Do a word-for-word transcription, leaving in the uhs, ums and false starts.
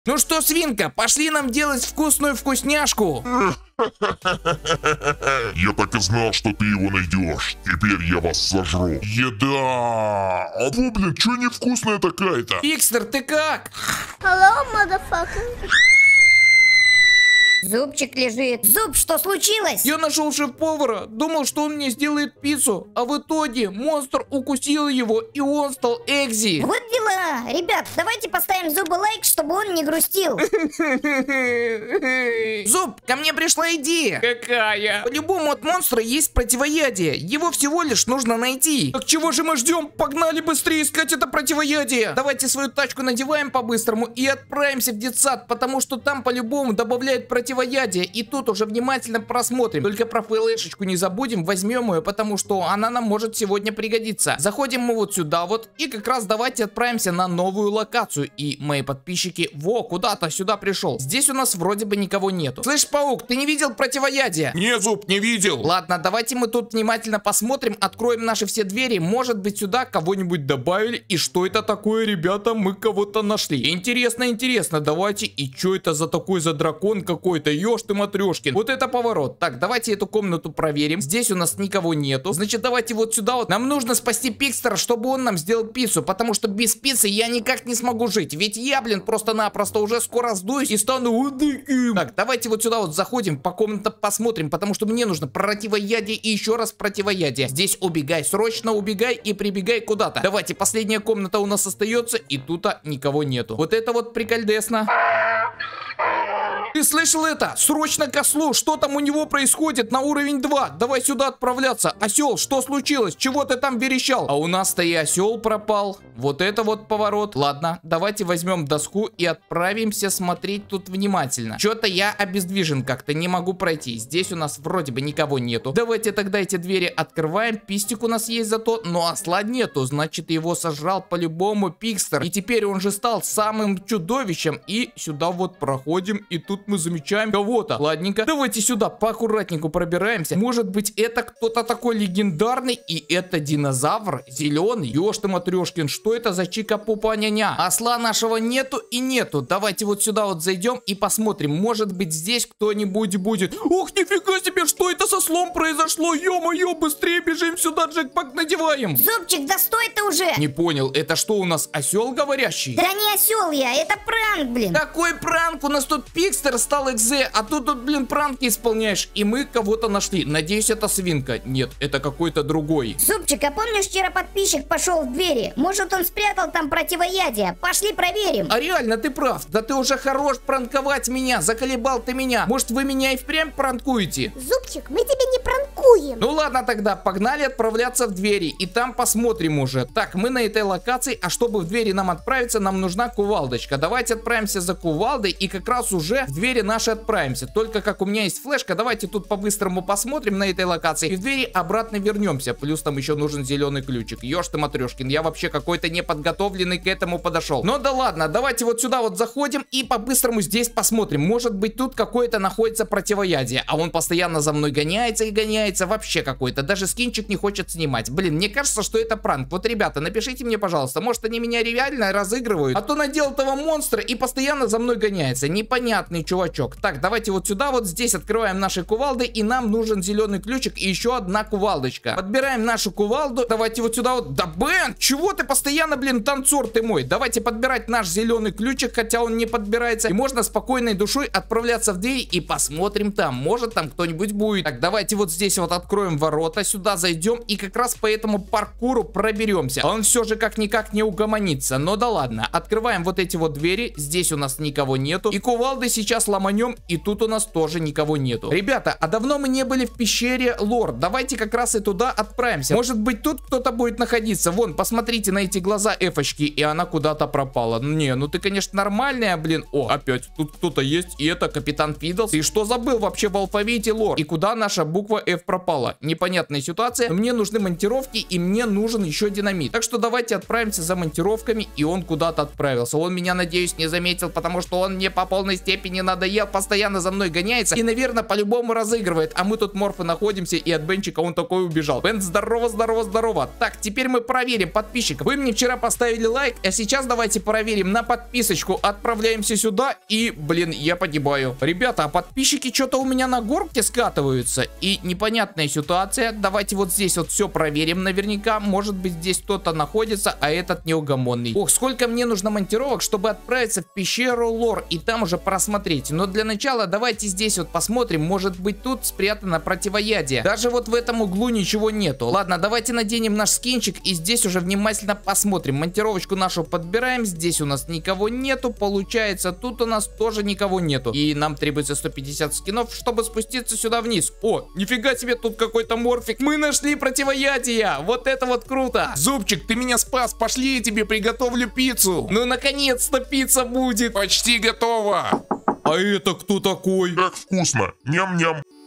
Ну что, свинка, пошли нам делать вкусную вкусняшку. Я так и знал, что ты его найдешь. Теперь я вас сожру. Еда! А вы, блин, чё невкусная такая-то? Пикстер, ты как? Hello, motherfucker. Зубчик лежит. Зуб, что случилось? Я нашел шеф-повара, думал, что он мне сделает пиццу, а в итоге монстр укусил его, и он стал Экзи. Вот дела. Ребят, давайте поставим Зубу лайк, чтобы он не грустил. Зуб, ко мне пришла идея. Какая? По-любому от монстра есть противоядие, его всего лишь нужно найти. Так чего же мы ждем? Погнали быстрее искать это противоядие. Давайте свою тачку надеваем по-быстрому и отправимся в детсад, потому что там по-любому добавляют противоядие. И тут уже внимательно просмотрим. Только про флешечку не забудем, возьмем ее, потому что она нам может сегодня пригодиться. Заходим мы вот сюда вот, и как раз давайте отправимся на новую локацию. И мои подписчики, во, куда-то сюда пришел. Здесь у нас вроде бы никого нету. Слышь, паук, ты не видел противоядие? Не, Зуб, не видел. Ладно, давайте мы тут внимательно посмотрим, откроем наши все двери. Может быть, сюда кого-нибудь добавили. И что это такое, ребята? Мы кого-то нашли. Интересно, интересно, давайте. И что это за такой за дракон какой-то? Ёж ты матрешкин. Вот это поворот. Так, давайте эту комнату проверим. Здесь у нас никого нету. Значит, давайте вот сюда вот. Нам нужно спасти Пикстера, чтобы он нам сделал пиццу. Потому что без пиццы я никак не смогу жить. Ведь я, блин, просто-напросто уже скоро сдуюсь и стану вот таким. Так, давайте вот сюда вот заходим, по комнатам посмотрим. Потому что мне нужно противоядие и еще раз противоядие. Здесь убегай, срочно убегай и прибегай куда-то. Давайте, последняя комната у нас остается. И тут никого нету. Вот это вот прикольдесно. Ты слышал это? Срочно к ослу. Что там у него происходит на уровень два? Давай сюда отправляться. Осел, что случилось? Чего ты там верещал? А у нас-то и осел пропал. Вот это вот поворот. Ладно, давайте возьмем доску и отправимся смотреть тут внимательно. Что-то я обездвижен как-то, не могу пройти. Здесь у нас вроде бы никого нету. Давайте тогда эти двери открываем. Пистик у нас есть зато, но осла нету. Значит, его сожрал по-любому Пикстер. И теперь он же стал самым чудовищем. И сюда вот проходим. И тут мы замечаем кого-то. Ладненько. Давайте сюда поаккуратненько пробираемся. Может быть, это кто-то такой легендарный. И это динозавр зеленый. Ёж ты матрешкин, что это за чика-пупа-ня-ня? Осла нашего нету и нету. Давайте вот сюда вот зайдем и посмотрим. Может быть, здесь кто-нибудь будет. Ох, нифига себе, что это со слом произошло? Ё-моё, быстрее бежим сюда, джекпак надеваем. Зубчик, да стой ты уже! Не понял, это что у нас, осел говорящий? Да не осел я, это пранк, блин. Какой пранк? У нас тут Пикстер стал экзе, а тут, тут, блин, пранки исполняешь. И мы кого-то нашли. Надеюсь, это свинка. Нет, это какой-то другой. Зубчик, а помнишь, вчера подписчик пошел в двери? Может, он спрятал там противоядие? Пошли проверим. А реально, ты прав. Да ты уже хорош пранковать меня. Заколебал ты меня. Может, вы меня и впрямь пранкуете? Зубчик, мы тебя не пранкуем. Ну ладно тогда, погнали отправляться в двери. И там посмотрим уже. Так, мы на этой локации, а чтобы в двери нам отправиться, нам нужна кувалдочка. Давайте отправимся за кувалдой и как раз уже в двери наши отправимся. Только как у меня есть флешка, давайте тут по-быстрому посмотрим на этой локации. И в двери обратно вернемся. Плюс там еще нужен зеленый ключик. Ёж ты матрешкин, я вообще какой-то неподготовленный к этому подошел. Но да ладно, давайте вот сюда вот заходим и по-быстрому здесь посмотрим. Может быть, тут какое-то находится противоядие. А он постоянно за мной гоняется и гоняется. Вообще какой-то. Даже скинчик не хочет снимать. Блин, мне кажется, что это пранк. Вот, ребята, напишите мне, пожалуйста, может, они меня реально разыгрывают. А то надел этого монстра и постоянно за мной гоняется. Непонятный чувачок. Так, давайте вот сюда вот здесь открываем наши кувалды. И нам нужен зеленый ключик и еще одна кувалдочка. Подбираем нашу кувалду. Давайте вот сюда вот. Да, Бен, чего ты постоянно, блин, танцор ты мой? Давайте подбирать наш зеленый ключик, хотя он не подбирается. И можно спокойной душой отправляться в дверь и посмотрим там. Может, там кто-нибудь будет. Так, давайте вот здесь вот откроем ворота. Сюда зайдем и как раз по этому паркуру проберемся. Он все же как-никак не угомонится. Но да ладно. Открываем вот эти вот двери. Здесь у нас никого нету. И кувалды сейчас ломанем. И тут у нас тоже никого нету. Ребята, а давно мы не были в пещере Лорд. Давайте как раз и туда отправимся. Может быть, тут кто-то будет находиться. Вон, посмотрите на эти глаза эфочки. И она куда-то пропала. Не, ну ты, конечно, нормальная, блин. О, опять тут кто-то есть. И это капитан Фидлс. Ты что забыл вообще в алфавите Лорд? И куда наша буква F пропала? пропало. Непонятная ситуация. Мне нужны монтировки и мне нужен еще динамит. Так что давайте отправимся за монтировками, и он куда-то отправился. Он меня, надеюсь, не заметил, потому что он мне по полной степени надоел, постоянно за мной гоняется и, наверное, по-любому разыгрывает. А мы тут морфы находимся, и от Бенчика он такой убежал. Бен, здорово, здорово, здорово. Так, теперь мы проверим подписчиков. Вы мне вчера поставили лайк, а сейчас давайте проверим на подписочку. Отправляемся сюда и, блин, я погибаю. Ребята, а подписчики что-то у меня на горке скатываются, и непонятная ситуация. Давайте вот здесь вот все проверим наверняка. Может быть, здесь кто-то находится, а этот неугомонный. Ох, сколько мне нужно монтировок, чтобы отправиться в пещеру Лор и там уже просмотреть. Но для начала давайте здесь вот посмотрим. Может быть, тут спрятано противоядие. Даже вот в этом углу ничего нету. Ладно, давайте наденем наш скинчик и здесь уже внимательно посмотрим. Монтировочку нашу подбираем. Здесь у нас никого нету. Получается, тут у нас тоже никого нету. И нам требуется сто пятьдесят скинов, чтобы спуститься сюда вниз. О, нифига себе, тут какой-то морфик. Мы нашли противоядие. Вот это вот круто. Зубчик, ты меня спас. Пошли, я тебе приготовлю пиццу. Ну, наконец-то пицца будет. Почти готово. А это кто такой? Как вкусно. Ням-ням.